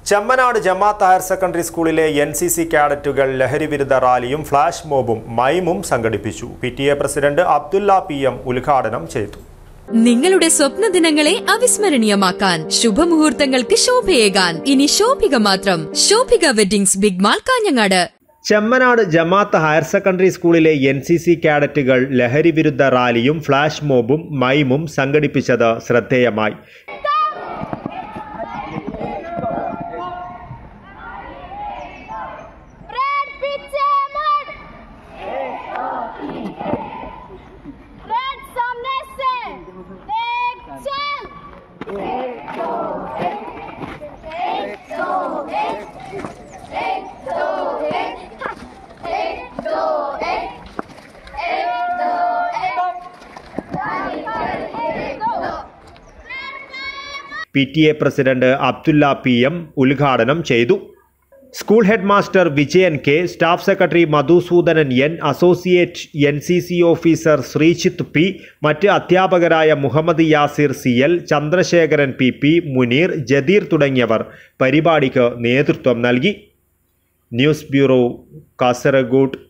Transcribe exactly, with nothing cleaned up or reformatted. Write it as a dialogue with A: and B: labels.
A: Chemmanad Jamaath higher secondary സ്കൂളിലെ N C C കാഡറ്റുകൾ ലഹരിവിരുദ്ധ റാലിയും ഫ്ലാഷ് മോബും മൈമും സംഘടിപ്പിച്ചു. P T A president Abdulla P M ഉദ്ഘാടനം ചെയ്തു.
B: നിങ്ങളുടെ സ്വപ്ന ദിനങ്ങളെ അവിസ്മരണീയമാക്കാൻ ശുഭമുഹൂർത്തങ്ങൾക്ക് ശോഭയേകാൻ ഇനി ശോഭിക മാത്രം. Shobhika weddings, big mall, Kanhangad.
A: Chemnad Jamaath higher secondary സ്കൂളിലെ എൻ സി സി കാഡറ്റുകൾ ലഹരിവിരുദ്ധ റാലിയും ഫ്ലാഷ് മോബും മൈമും സംഘടിപ്പിച്ചത് ശ്രദ്ധേയമായി. P T A president Abdulla P M ഉദ്ഘാടനം ചെയ്തു. School head master Vijayan K, staff secretary Madhusoodanan N, associate N C C officer Sreejith P, മറ്റ് അധ്യാപകരായ Muhammad Yasir C L, Chandrasekharan P P, Muneer, Jadeer തുടങ്ങിയവർ പരിപാടിക്ക് നേതൃത്വം നൽകി. News bureau, Kasaragod.